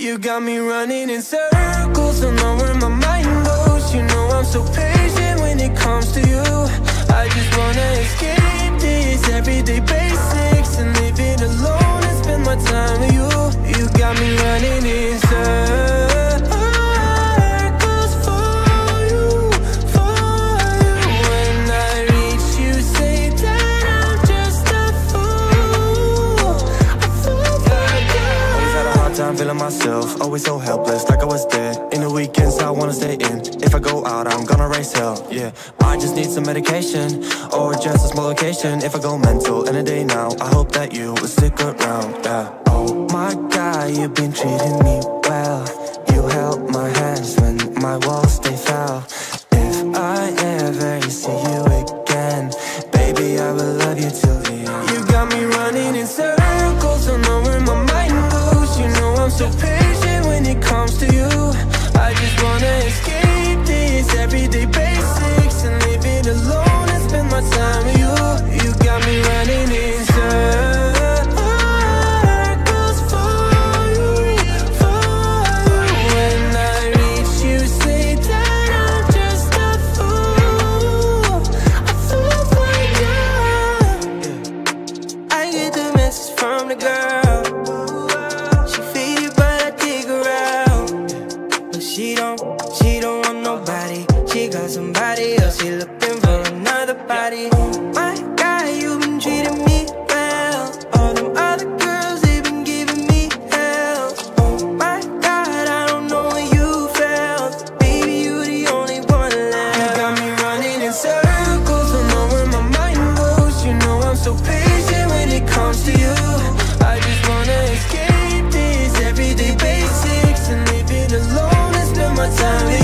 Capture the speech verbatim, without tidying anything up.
You got me running in circles, don't know where my mind goes. You know I'm so patient when it comes to you. I just wanna escape these everyday basics and leave it alone and spend my time with you. You got me running in circles for you, for you. When I reach you, say that I'm just a fool, a fool for you. Always had a hard time feeling myself, always so helpless, like I was dead. In the weekends I wanna stay in. If I go out, I'm gonna raise hell, yeah. I just need some medication, or just a small vacation. If I go mental in a day now, I hope that you will stick around, yeah. Oh my God, you've been treating me well. You held my hands when my walls stay foul. If I ever see you again, baby, I will love you till the end. You got me running in circles, don't know where my mind goes. You know I'm so patient when it comes to you. I just wanna escape these everyday basics and leave it alone and spend my time with you. You got me running in circles for you, for you. When I reach you, say that I'm just a fool, a fool for you. I get the message from the girl. She faded but I dig her out. But she don't, she don't want nobody. She got somebody else, she looking for another body. My God, you been treating me well. All them other girls, they been giving me hell. Oh my God, I don't know where you felt. Baby, you the only one left. You got me running in circles, don't know where my mind goes. You know I'm so patient when it comes to you. I just wanna escape these everyday basics and leave it alone and spend my time with you.